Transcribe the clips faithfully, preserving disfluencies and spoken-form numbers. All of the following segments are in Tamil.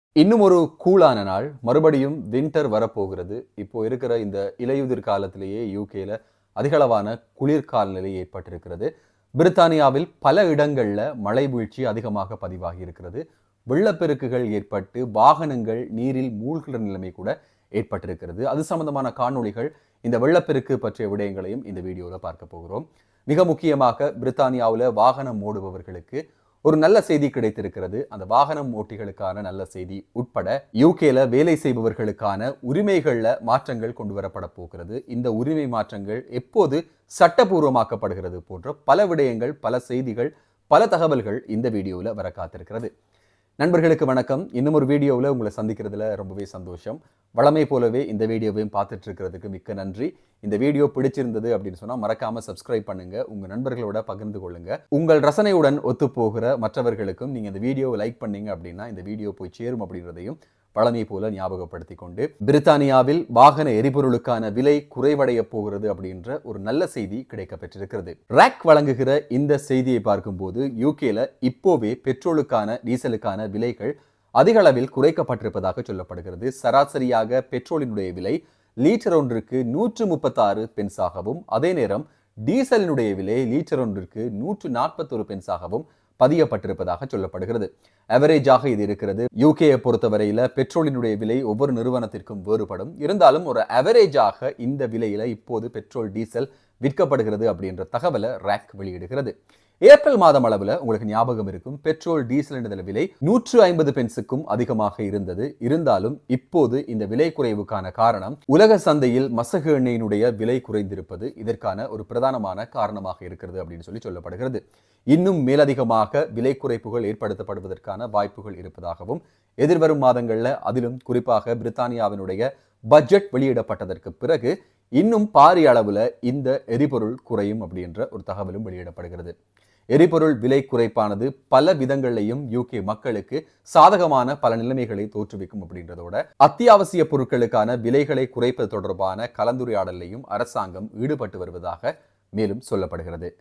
இன்னும் ஒரு கூலான நாள், மறுபடியும் வின்டர் வரப்போகிறது. இப்போ இருக்கிற இந்த இலையுதிர் காலத்திலேயே யூகேல அதிகளவான குளிர்கால நிலை ஏற்பட்டிருக்கிறது. பிரித்தானியாவில் பல இடங்கள்ல மழை வீழ்ச்சி அதிகமாக பதிவாகி இருக்கிறது. வெள்ளப்பெருக்குகள் ஏற்பட்டு வாகனங்கள் நீரில் மூழ்கிற நிலைமை கூட ஏற்பட்டிருக்கிறது. அது சம்பந்தமான காணொளிகள், இந்த வெள்ளப்பெருக்கு பற்றிய விடயங்களையும் இந்த வீடியோவில் பார்க்க போகிறோம். மிக முக்கியமாக பிரித்தானியாவில் வாகனம் ஓடுபவர்களுக்கு ஒரு நல்ல செய்தி கிடைத்திருக்கிறது. அந்த வாகனம் ஓட்டிகளுக்கான நல்ல செய்தி உட்பட யூகேல வேலை செய்பவர்களுக்கான உரிமைகள்ல மாற்றங்கள் கொண்டு வரப்பட போகிறது. இந்த உரிமை மாற்றங்கள் எப்போது சட்டபூர்வமாக்கப்படுகிறது போன்ற பல விடயங்கள், பல செய்திகள், பல தகவல்கள் இந்த வீடியோவில் வர காத்திருக்கிறது. நண்பர்களுக்கு வணக்கம். இன்னும் ஒரு வீடியோவில் உங்களை சந்திக்கிறதுல ரொம்பவே சந்தோஷம். வழமை போலவே இந்த வீடியோவையும் பார்த்துட்டு இருக்கிறதுக்கு மிக்க நன்றி. இந்த வீடியோ பிடிச்சிருந்தது அப்படின்னு சொன்னா மறக்காம சப்ஸ்கிரைப் பண்ணுங்க, உங்க நண்பர்களோட பகிர்ந்து கொள்ளுங்க. உங்கள் ரசனையுடன் ஒத்து போகிற மற்றவர்களுக்கும் நீங்க இந்த வீடியோவை லைக் பண்ணீங்க அப்படின்னா இந்த வீடியோ போய் சேரும் அப்படின்றதையும் பழமை போல ஞாபகப்படுத்தி கொண்டு, பிரித்தானியாவில் வாகன எரிபொருளுக்கான விலை குறைவடைய போகிறது அப்படின்ற ஒரு நல்ல செய்தி கிடைக்க பெற்றிருக்கிறது. ராக் வழங்குகிற இந்த செய்தியை பார்க்கும்போது யூகேல இப்போவே பெட்ரோலுக்கான டீசலுக்கான விலைகள் அதிக அளவில் குறைக்கப்பட்டிருப்பதாக சொல்லப்படுகிறது. சராசரியாக பெட்ரோலினுடைய விலை லீட்டர் ஒன்றுக்கு நூற்று முப்பத்தாறு பென்ஸாகவும், அதே நேரம் டீசலினுடைய விலை லீட்டர் ஒன்றுக்கு நூற்று நாற்பத்தொரு பென்ஸாகவும் பதியப்பட்டிருப்பதாக சொல்லப்படுகிறது. அவரேஜாக இது இருக்கிறது. யூகேயை பொறுத்தவரையில பெட்ரோலினுடைய விலை ஒவ்வொரு நிறுவனத்திற்கும் வேறுபடும். இருந்தாலும் ஒரு அவரேஜாக இந்த விலையில இப்போது பெட்ரோல் டீசல் விற்கப்படுகிறது அப்படின்ற தகவலை ராக் வெளியிடுகிறது. ஏப்ரல் மாதம் அளவில் உங்களுக்கு ஞாபகம் இருக்கும், பெட்ரோல் டீசல் விலை நூற்று ஐம்பது பென்ஸுக்கும் அதிகமாக இருந்தது. இருந்தாலும் இப்போது இந்த விலை குறைவுக்கான காரணம் உலக சந்தையில் மசகு எண்ணெயினுடைய விலை குறைந்திருப்பது இதற்கான ஒரு பிரதானமான காரணமாக இருக்கிறது அப்படின்னு சொல்லி சொல்லப்படுகிறது. இன்னும் மேலதிகமாக விலை குறைப்புகள் ஏற்படுத்தப்படுவதற்கான வாய்ப்புகள் இருப்பதாகவும், எதிர்வரும் மாதங்கள்ல அதிலும் குறிப்பாக பிரித்தானியாவினுடைய பட்ஜெட் வெளியிடப்பட்டதற்கு பிறகு இன்னும் பாரிய அளவுல இந்த எரிபொருள் குறையும் அப்படின்ற ஒரு தகவலும் வெளியிடப்படுகிறது. எரிபொருள் விலை குறைப்பானது பல விதங்களையும் யூகே மக்களுக்கு சாதகமான பல நிலைமைகளை தோற்றுவிக்கும் அப்படின்றதோட அத்தியாவசிய பொருட்களுக்கான விலைகளை குறைப்பது தொடர்பான கலந்துரையாடலையும் அரசாங்கம் ஈடுபட்டு வருவதாக மேலும் சொல்லப்படுகிறது.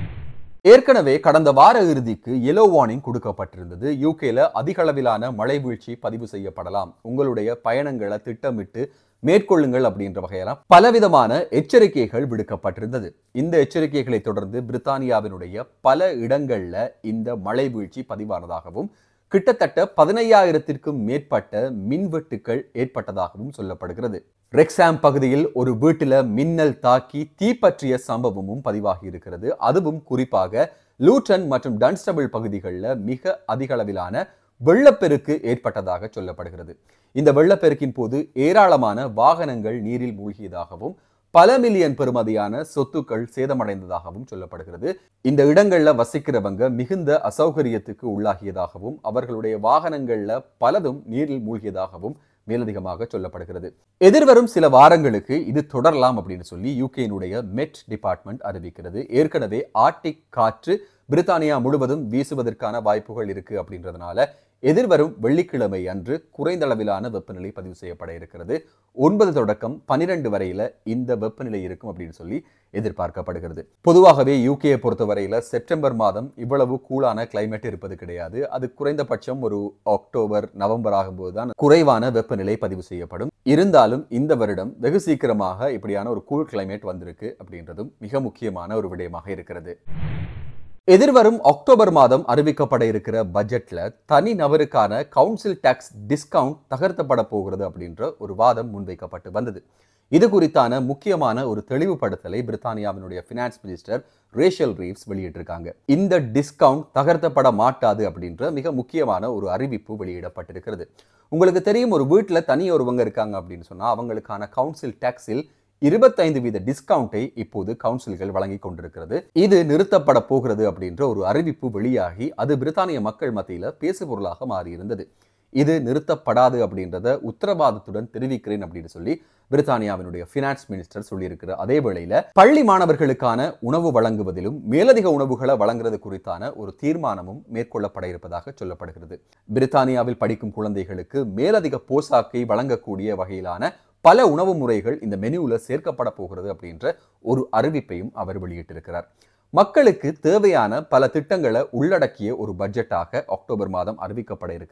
ஏற்கனவே கடந்த வார இறுதிக்கு எல்லோ வார்னிங் கொடுக்கப்பட்டிருந்தது. யூகேல அதிக அளவிலான மழை வீழ்ச்சி பதிவு செய்யப்படலாம், உங்களுடைய பயணங்களை திட்டமிட்டு மேற்கொள்ளுங்கள் அப்படின்ற வகையில பலவிதமான எச்சரிக்கைகள் விடுக்கப்பட்டிருந்தது. இந்த எச்சரிக்கைகளை தொடர்ந்து பிரித்தானியாவினுடைய பல இடங்கள்ல இந்த மழை வீழ்ச்சி பதிவானதாகவும், கிட்டத்தட்ட பதினையாயிரத்திற்கும் மேற்பட்ட மின்வெட்டுக்கள் ஏற்பட்டதாகவும் சொல்லப்படுகிறது. ரெக்ஸாம் பகுதியில் ஒரு வீட்டில மின்னல் தாக்கி தீப்பற்றிய சம்பவமும் பதிவாகி இருக்கிறது. அதுவும் குறிப்பாக லூட்டன் மற்றும் டன்ஸ்டபிள் பகுதிகளில் மிக அதிக அளவிலான வெள்ளப்பெருக்கு ஏற்பட்டதாக சொல்லப்படுகிறது. இந்த வெள்ளப்பெருக்கின் போது ஏராளமான வாகனங்கள் நீரில் மூழ்கியதாகவும், பல மில்லியன் பெறுமதியான சொத்துக்கள் சேதமடைந்ததாகவும் சொல்லப்படுகிறது. இந்த இடங்கள்ல வசிக்கிறவங்க மிகுந்த அசௌகரியத்துக்கு உள்ளாகியதாகவும், அவர்களுடைய வாகனங்கள்ல பலதும் நீரில் மூழ்கியதாகவும் மேலதிகமாக சொல்லப்படுகிறது. எதிர்வரும் சில வாரங்களுக்கு இது தொடரலாம் அப்படின்னு சொல்லி யூகேனுடைய மெட் டிபார்ட்மெண்ட் அறிவிக்கிறது. ஏற்கனவே ஆர்டிக் காற்று பிரித்தானியா முழுவதும் வீசுவதற்கான வாய்ப்புகள் இருக்கு அப்படின்றதுனால எதிர்வரும் வெள்ளிக்கிழமை அன்று குறைந்த அளவிலான வெப்பநிலை பதிவு செய்யப்பட இருக்கிறது. ஒன்பது தொடக்கம் பனிரெண்டு வரையில இந்த வெப்பநிலை இருக்கும் அப்படின்னு சொல்லி எதிர்பார்க்கப்படுகிறது. பொதுவாகவே யூகேயை பொறுத்தவரையில செப்டம்பர் மாதம் இவ்வளவு கூலான கிளைமேட் இருப்பது கிடையாது. அது குறைந்தபட்சம் ஒரு அக்டோபர் நவம்பர் ஆகும்போதுதான் குறைவான வெப்பநிலை பதிவு செய்யப்படும். இருந்தாலும் இந்த வருடம் வெகு சீக்கிரமாக இப்படியான ஒரு கூல் கிளைமேட் வந்திருக்கு அப்படின்றதும் மிக முக்கியமான ஒரு விடயமாக இருக்கிறது. எதிர்வரும் அக்டோபர் மாதம் அறிவிக்கப்பட இருக்கிற பட்ஜெட்ல தனி நபருக்கான கவுன்சில் டாக்ஸ் டிஸ்கவுண்ட் தகர்த்தப்பட போகிறது அப்படின்ற ஒரு வாதம் முன்வைக்கப்பட்டு வந்தது. இது குறித்தான முக்கியமான ஒரு தெளிவுபடுத்தலை பிரித்தானியாவினுடைய பினான்ஸ் மினிஸ்டர் ரேஷல் ரீவ்ஸ் வெளியிட்டிருக்காங்க. இந்த டிஸ்கவுண்ட் தகர்த்தப்பட மாட்டாது அப்படின்ற மிக முக்கியமான ஒரு அறிவிப்பு வெளியிடப்பட்டிருக்கிறது. உங்களுக்கு தெரியும், ஒரு வீட்டில் தனி ஒருவங்க இருக்காங்க அப்படின்னு சொன்னா அவங்களுக்கான கவுன்சில் டாக்ஸில் இருபத்தைந்து வீத டிஸ்கவுண்டை இப்போது கவுன்சில்கள் வழங்கி கொண்டிருக்கிறது. இது நிறுத்தப்பட போகிறது அப்படின்ற ஒரு அறிவிப்பு வெளியாகி அது பிரித்தானிய மக்கள் மத்தியில பேசுபொருளாக மாறியிருந்தது. இது நிறுத்தப்படாது அப்படின்றத உத்தரவாதத்துடன் தெரிவிக்கிறேன் அப்படின்னு சொல்லி பிரித்தானியாவினுடைய பினான்ஸ் மினிஸ்டர் சொல்லியிருக்கிற அதே வேளையில பள்ளி மாணவர்களுக்கான உணவு வழங்குவதிலும் மேலதிக உணவுகளை வழங்குறது குறித்தான ஒரு தீர்மானமும் மேற்கொள்ளப்பட இருப்பதாக சொல்லப்படுகிறது. பிரித்தானியாவில் படிக்கும் குழந்தைகளுக்கு மேலதிக போசாக்கை வழங்கக்கூடிய வகையிலான பல உணவு முறைகள் இந்த மெனுவில் சேர்க்கப்பட போகிறது அப்படின்ற ஒரு அறிவிப்பையும் அவர் வெளியிட்டிருக்கிறார். மக்களுக்கு தேவையான பல திட்டங்களை உள்ளடக்கிய ஒரு பட்ஜெட்டாக அக்டோபர் மாதம் அறிவிக்கப்பட இருக்கிற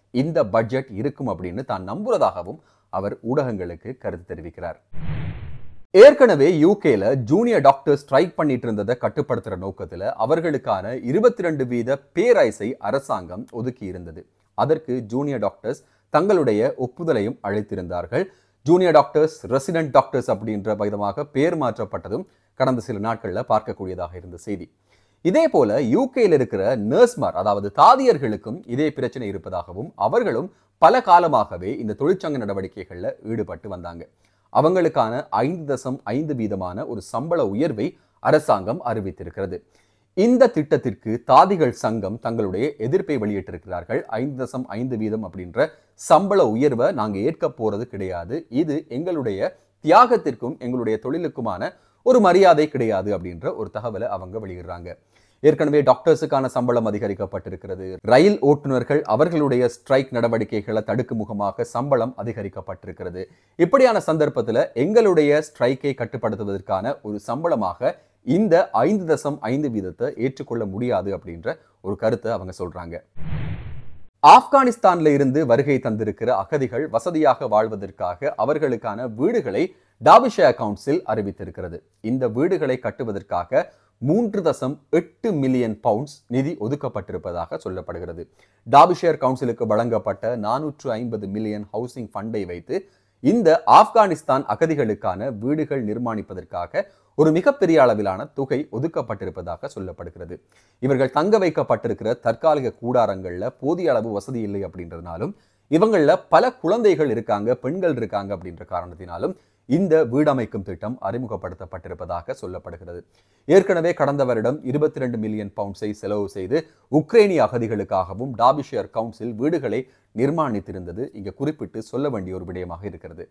இந்த பட்ஜெட் இருக்கும் அப்படின்னு தான் நம்புவதாகவும் அவர் ஊடகங்களுக்கு கருத்து தெரிவிக்கிறார். ஏற்கனவே யூகேல ஜூனியர் டாக்டர் ஸ்ட்ரைக் பண்ணிட்டு இருந்ததை கட்டுப்படுத்துற நோக்கத்துல அவர்களுக்கான இருபத்தி ரெண்டு வீத பேரைஸை அரசாங்கம் ஒதுக்கி இருந்தது. அதற்கு ஜூனியர் டாக்டர்ஸ் தங்களுடைய ஒப்புதலையும் அளித்திருந்தார்கள். ஜூனியர் டாக்டர்ஸ் ரெசிடென்ட் டாக்டர்ஸ் அப்படின்ற விதமாக பேர் மாற்றப்பட்டதும் கடந்த சில நாட்கள்ல பார்க்கக்கூடியதாக இருந்த செய்தி. இதே போல யூகேல இருக்கிற நர்ஸ்மார், அதாவது தாதியர்களுக்கும் இதே பிரச்சனை இருப்பதாகவும் அவர்களும் பல காலமாகவே இந்த தொழிற்சங்க நடவடிக்கைகள்ல ஈடுபட்டு வந்தாங்க. அவங்களுக்கான ஐந்து தசம் ஐந்து வீதமான ஒரு சம்பள உயர்வை அரசாங்கம் அறிவித்திருக்கிறது. இந்த திட்டத்திற்கு தாதிகள் சங்கம் தங்களுடைய எதிர்ப்பை வெளியிட்டிருக்கிறார்கள். ஐந்து தசம் ஐந்து வீதம் அப்படின்ற சம்பள உயர்வை நாங்க ஏற்க போறது கிடையாது, இது எங்களுடைய தியாகத்திற்கும் எங்களுடைய தொழிலுக்குமான ஒரு மரியாதை கிடையாது அப்படின்ற ஒரு தகவலை அவங்க வெளியிடுறாங்க. ஏற்கனவே டாக்டர்ஸுக்கான சம்பளம் அதிகரிக்கப்பட்டிருக்கிறது. ரயில் ஓட்டுநர்கள் அவர்களுடைய ஸ்ட்ரைக் நடவடிக்கைகளை தடுக்கும் முகமாக சம்பளம் அதிகரிக்கப்பட்டிருக்கிறது. இப்படியான சந்தர்ப்பத்தில் எங்களுடைய ஸ்ட்ரைக்கை கட்டுப்படுத்துவதற்கான ஒரு சம்பளமாக இந்த ஐந்து தசம் ஐந்து வீதத்தை ஏற்றுக்கொள்ள முடியாது அப்படின்ற ஒரு கருத்தை அவங்க சொல்றாங்க. ஆப்கானிஸ்தான்ல இருந்து வருகை தந்திருக்கிற அகதிகள் வசதியாக வாழ்வதற்காக அவர்களுக்கான வீடுகளை டாபிஷேர் கவுன்சில் அறிவித்திருக்கிறது. இந்த வீடுகளை கட்டுவதற்காக மூன்று தசம் எட்டு மில்லியன் பவுண்ட்ஸ் நிதி ஒதுக்கப்பட்டிருப்பதாக சொல்லப்படுகிறது. டாபிஷேர் கவுன்சிலுக்கு வழங்கப்பட்ட நானூற்று ஐம்பது மில்லியன் ஹவுசிங் ஃபண்டை வைத்து இந்த ஆப்கானிஸ்தான் அகதிகளுக்கான வீடுகள் நிர்மாணிப்பதற்காக ஒரு மிகப்பெரிய அளவிலான தொகை ஒதுக்கப்பட்டிருப்பதாக சொல்லப்படுகிறது. இவர்கள் தங்க வைக்கப்பட்டிருக்கிற தற்காலிக கூடாரங்கள்ல போதிய அளவு வசதி இல்லை அப்படின்றதுனாலும் இவங்கள பல குழந்தைகள் இருக்காங்க, பெண்கள் இருக்காங்க அப்படின்ற காரணத்தினாலும் இந்த வீடமைக்கும் திட்டம் அறிமுகப்படுத்தப்பட்டிருப்பதாக சொல்லப்படுகிறது. ஏற்கனவே கடந்த வருடம் இருபத்தி ரெண்டு மில்லியன் பவுண்ட்ஸை செலவு செய்து உக்ரைனிய அகதிகளுக்காகவும் டாபிஷேர் கவுன்சில் வீடுகளை நிர்மாணித்திருந்தது இங்க குறிப்பிட்டு சொல்ல வேண்டிய ஒரு விடயமாக இருக்கிறது.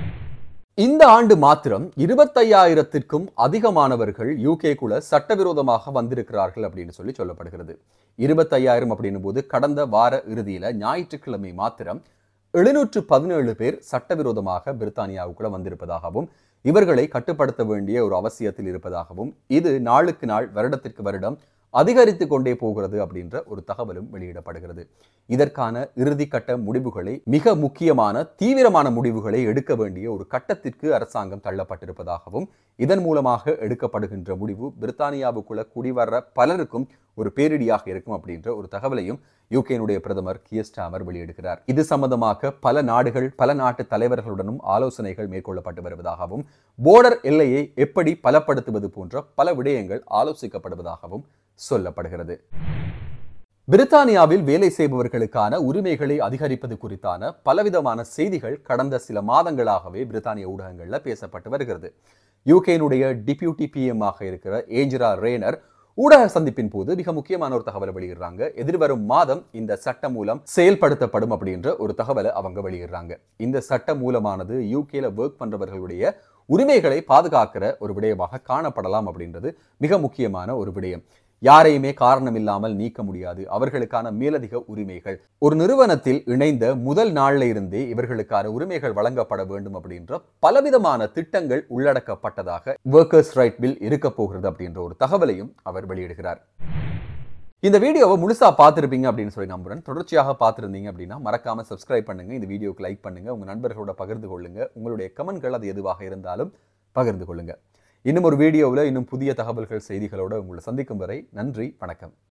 இந்த ஆண்டு மாத்திரம் இருபத்தையாயிரத்திற்கும் அதிகமானவர்கள் யூகேக்குள்ள சட்டவிரோதமாக வந்திருக்கிறார்கள் அப்படின்னு சொல்லி சொல்லப்படுகிறது. இருபத்தையாயிரம் அப்படின்னும் போது கடந்த வார இறுதியில ஞாயிற்றுக்கிழமை மாத்திரம் எழுநூற்று பதினேழு பேர் சட்டவிரோதமாக பிரித்தானியாவுக்குள்ள வந்திருப்பதாகவும் இவர்களை கட்டுப்படுத்த வேண்டிய ஒரு அவசியத்தில் இருப்பதாகவும் இது நாளுக்கு நாள் வருடத்திற்கு வருடம் அதிகரித்து கொண்டே போகிறது அப்படின்ற ஒரு தகவலும் வெளியிடப்படுகிறது. இதற்கான இறுதி கட்ட முடிவுகளை, மிக முக்கியமான தீவிரமான முடிவுகளை எடுக்க வேண்டிய ஒரு கட்டத்திற்கு அரசாங்கம் தள்ளப்பட்டிருப்பதாகவும் இதன் மூலமாக எடுக்கப்படுகின்ற முடிவு பிரித்தானியாவுக்குள்ள குடிவர பலருக்கும் ஒரு பேரிடியாக இருக்கும் அப்படின்ற ஒரு தகவலையும் யூகேனுடைய பிரதமர் கியர் ஸ்டாமர் வெளியிடுகிறார். இது சம்பந்தமாக பல நாடுகள் பல நாட்டு தலைவர்களுடனும் ஆலோசனைகள் மேற்கொள்ளப்பட்டு வருவதாகவும் போர்டர் எல்லையை எப்படி பலப்படுத்துவது போன்ற பல விடயங்கள் ஆலோசிக்கப்படுவதாகவும் சொல்லப்படுகிறது. பிரித்தானியாவில் வேலை செய்பவர்களுக்கான உரிமைகளை அதிகரிப்பது குறித்தான பலவிதமான செய்திகள் கடந்த சில மாதங்களாகவே பிரித்தானிய ஊடகங்கள்ல பேசப்பட்டு வருகிறது. யூகேனுடைய டிப்யூட்டி பிஎம் ஆக இருக்கிற ஏஞ்சரா ரேனர் ஊடக சந்திப்பின் போது மிக முக்கியமான ஒரு தகவலை வெளியிடுறாங்க. எதிர்வரும் மாதம் இந்த சட்டம் மூலம் செயல்படுத்தப்படும் அப்படின்ற ஒரு தகவலை அவங்க வெளியிடுறாங்க. இந்த சட்டம் மூலமானது யூகேல ஒர்க் பண்றவர்களுடைய உரிமைகளை பாதுகாக்கிற ஒரு விடயமாக காணப்படலாம் அப்படின்றது மிக முக்கியமான ஒரு விடயம். யாரையுமே காரணம் இல்லாமல் நீக்க முடியாது. அவர்களுக்கான மேலதிக உரிமைகள், ஒரு நிறுவனத்தில் இணைந்த முதல் நாள்ல இருந்தே இவர்களுக்கான உரிமைகள் வழங்கப்பட வேண்டும் அப்படின்ற பலவிதமான திட்டங்கள் உள்ளடக்கப்பட்டதாக வொர்க்கர்ஸ் ரைட் பில் இருக்க போகிறது அப்படின்ற ஒரு தகவலையும் அவர் வெளியிடுகிறார். இந்த வீடியோவை முழுசா பார்த்துருப்பீங்க அப்படின்னு சொல்லி நம்புறேன். தொடர்ச்சியாக பார்த்துருந்தீங்க அப்படின்னா மறக்காம சப்ஸ்கிரைப் பண்ணுங்க, இந்த வீடியோக்கு லைக் பண்ணுங்க, உங்க நண்பர்களோட பகிர்ந்து கொள்ளுங்க, உங்களுடைய கமெண்ட்கள் அது எதுவாக இருந்தாலும் பகிர்ந்து கொள்ளுங்க. இன்னும் ஒரு வீடியோவில் இன்னும் புதிய தகவல்கள் செய்திகளோடு உங்களை சந்திக்கும் வரை நன்றி, வணக்கம்.